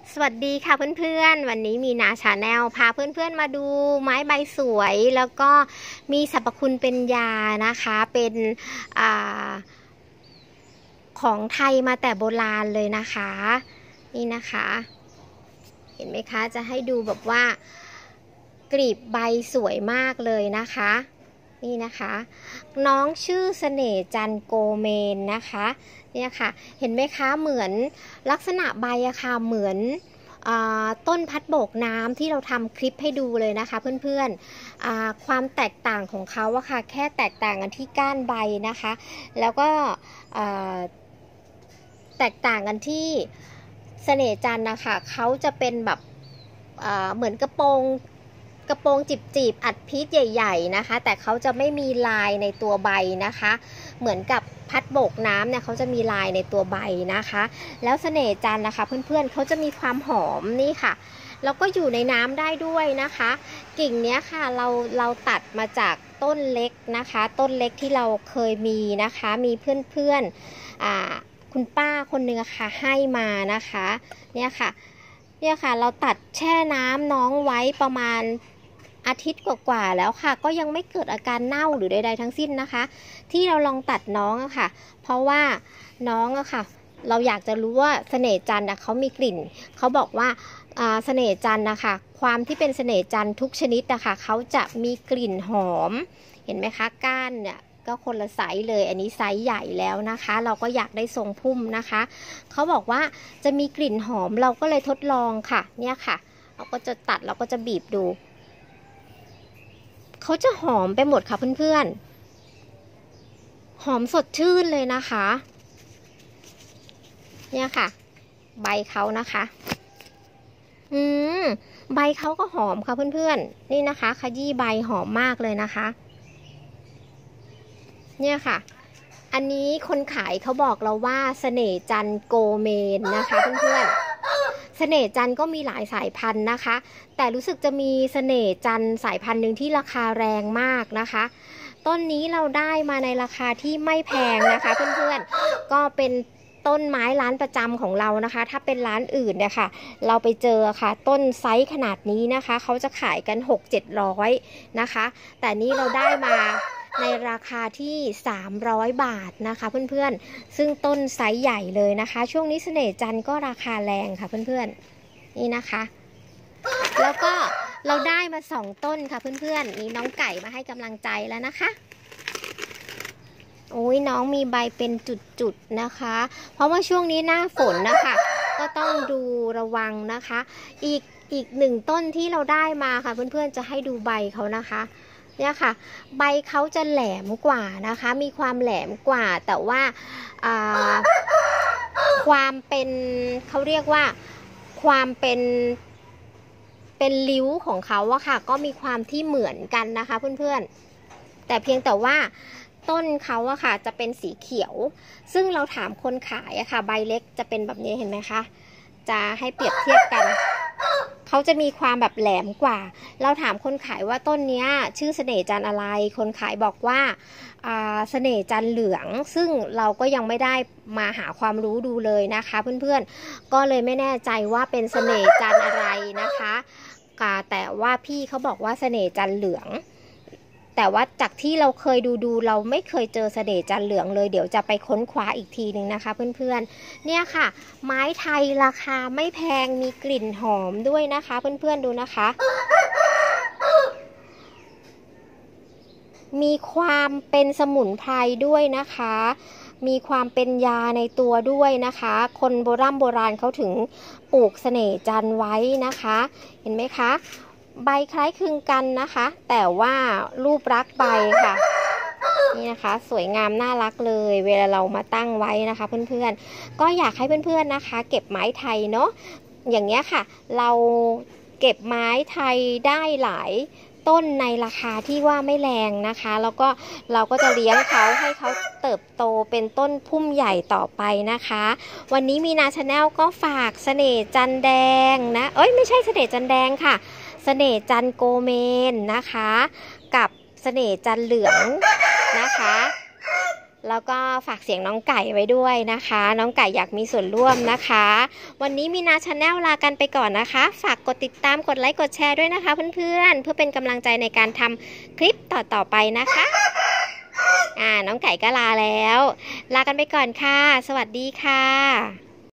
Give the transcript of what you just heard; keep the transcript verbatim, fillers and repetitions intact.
สวัสดีค่ะเพื่อนๆวันนี้มีนาชาแนลพาเพื่อนๆมาดูไม้ใบสวยแล้วก็มีสรรพคุณเป็นยานะคะเป็นอ่าของไทยมาแต่โบราณเลยนะคะนี่นะคะเห็นไหมคะจะให้ดูแบบว่ากลีบใบสวยมากเลยนะคะนี่นะคะน้องชื่อเสน่ห์จันโกเมนนะคะเนี่ยค่ะเห็นไหมคะเหมือนลักษณะใบอะค่ะเหมือนต้นพัดโบกน้ำที่เราทำคลิปให้ดูเลยนะคะเพื่อนๆความแตกต่างของเขาอะค่ะแค่แตกต่างกันที่ก้านใบนะคะแล้วก็แตกต่างกันที่เสน่ห์จันนะคะเขาจะเป็นแบบเหมือนกระโปรงกระโปรงจีบๆอัดพีชใหญ่ๆนะคะแต่เขาจะไม่มีลายในตัวใบนะคะเหมือนกับพัดโบกน้ำเนี่ยเขาจะมีลายในตัวใบนะคะแล้วเสน่ห์จันนะคะเพื่อนๆเขาจะมีความหอมนี่ค่ะแล้วก็อยู่ในน้ำได้ด้วยนะคะกิ่งเนี้ยค่ะเราเราตัดมาจากต้นเล็กนะคะต้นเล็กที่เราเคยมีนะคะมีเพื่อนๆอ่าคุณป้าคนหนึ่งค่ะให้มานะคะเนี่ยค่ะเนี่ยค่ะเราตัดแช่น้ำน้องไว้ประมาณอาทิตย์กว่าๆแล้วค่ะก็ยังไม่เกิดอาการเน่าหรือใดๆทั้งสิ้นนะคะที่เราลองตัดน้องอะค่ะเพราะว่าน้องอะค่ะเราอยากจะรู้ว่าเสน่ห์จันทร์เขามีกลิ่นเขาบอกว่าเสน่ห์จันทร์นะคะความที่เป็นเสน่ห์จันทร์ทุกชนิดนะคะเขาจะมีกลิ่นหอมเห็นไหมคะก้านเนี่ยก็คนละไซส์เลยอันนี้ไซส์ใหญ่แล้วนะคะเราก็อยากได้ทรงพุ่มนะคะเขาบอกว่าจะมีกลิ่นหอมเราก็เลยทดลองค่ะเนี่ยค่ะเราก็จะตัดเราก็จะบีบดูเขาจะหอมไปหมดค่ะเพื่อนๆหอมสดชื่นเลยนะคะเนี่ยค่ะใบเขานะคะอืมใบเขาก็หอมค่ะเพื่อนๆนี่นะคะขยี้ใบหอมมากเลยนะคะเนี่ยค่ะอันนี้คนขายเขาบอกเราว่าเสน่ห์จันโกเมนนะคะเพื่อนๆเสน่ห์จันก็มีหลายสายพันธุ์นะคะแต่รู้สึกจะมีเสน่ห์จันสายพันธุ์หนึ่งที่ราคาแรงมากนะคะต้นนี้เราได้มาในราคาที่ไม่แพงนะคะเพื่อนๆก็เป็นต้นไม้ร้านประจำของเรานะคะถ้าเป็นร้านอื่นเนี่ยค่ะเราไปเจอค่ะต้นไซส์ขนาดนี้นะคะเขาจะขายกัน หกเจ็ดร้อย นะคะแต่นี้เราได้มาในราคาที่สามร้อยบาทนะคะเพื่อนๆซึ่งต้นไซส์ใหญ่เลยนะคะช่วงนี้เสน่ห์จันทร์ก็ราคาแรงค่ะเพื่อนๆนี่นะคะแล้วก็เราได้มาสองต้นค่ะเพื่อนๆนี่น้องไก่มาให้กำลังใจแล้วนะคะโอ้ยน้องมีใบเป็นจุดๆนะคะเพราะว่าช่วงนี้หน้าฝนนะคะก็ต้องดูระวังนะคะอีกอีกหนึ่งต้นที่เราได้มาค่ะเพื่อนๆจะให้ดูใบเขานะคะเนี่ยค่ะใบเขาจะแหลมกว่านะคะมีความแหลมกว่าแต่ว่าความเป็นเขาเรียกว่าความเป็นเป็นริ้วของเขาอะค่ะก็มีความที่เหมือนกันนะคะเพื่อนๆแต่เพียงแต่ว่าต้นเขาอะค่ะจะเป็นสีเขียวซึ่งเราถามคนขายอะค่ะใบเล็กจะเป็นแบบนี้เห็นไหมคะจะให้เปรียบเทียบกันเขาจะมีความแบบแหลมกว่าเราถามคนขายว่าต้นนี้ชื่อเสน่ห์จันทร์อะไรคนขายบอกว่าเสน่ห์จันทร์เหลืองซึ่งเราก็ยังไม่ได้มาหาความรู้ดูเลยนะคะเพื่อนๆก็เลยไม่แน่ใจว่าเป็นเสน่ห์จันทร์อะไรนะคะแต่ว่าพี่เขาบอกว่าเสน่ห์จันทร์เหลืองแต่ว่าจากที่เราเคยดูดูเราไม่เคยเจอเสน่ห์จันทร์เหลืองเลยเดี๋ยวจะไปค้นคว้าอีกทีหนึ่งนะคะเพื่อนๆเนี่ยค่ะไม้ไทยราคาไม่แพงมีกลิ่นหอมด้วยนะคะเพื่อนๆดูนะคะมีความเป็นสมุนไพรด้วยนะคะมีความเป็นยาในตัวด้วยนะคะคนโบราณโบราณเขาถึงปลูกเสน่ห์จันทร์ไว้นะคะเห็นไหมคะใบคล้ายคลึงกันนะคะแต่ว่ารูปลักษณ์ใบค่ะนี่นะคะสวยงามน่ารักเลยเวลาเรามาตั้งไว้นะคะเพื่อนๆก็อยากให้เพื่อนๆนะคะเก็บไม้ไทยเนาะอย่างเงี้ยค่ะเราเก็บไม้ไทยได้หลายต้นในราคาที่ว่าไม่แรงนะคะแล้วก็เราก็จะเลี้ยงเขาให้เขาเติบโตเป็นต้นพุ่มใหญ่ต่อไปนะคะวันนี้มีนาชาแนลก็ฝากเสน่ห์จันแดงนะเอ้ยไม่ใช่เสน่ห์จันแดงค่ะเสน่ห์จันโกเมนนะคะกับเสน่ห์จันเหลืองนะคะแล้วก็ฝากเสียงน้องไก่ไว้ด้วยนะคะ น้องไก่อยากมีส่วนร่วมนะคะ วันนี้มีนาชาแนลลากันไปก่อนนะคะ ฝากกดติดตามกดไลค์กดแชร์ด้วยนะคะเพื่อนๆเพื่อเป็นกำลังใจในการทำคลิปต่อๆไปนะคะอ่าน้องไก่ก็ลาแล้ว ลากันไปก่อนค่ะสวัสดีค่ะ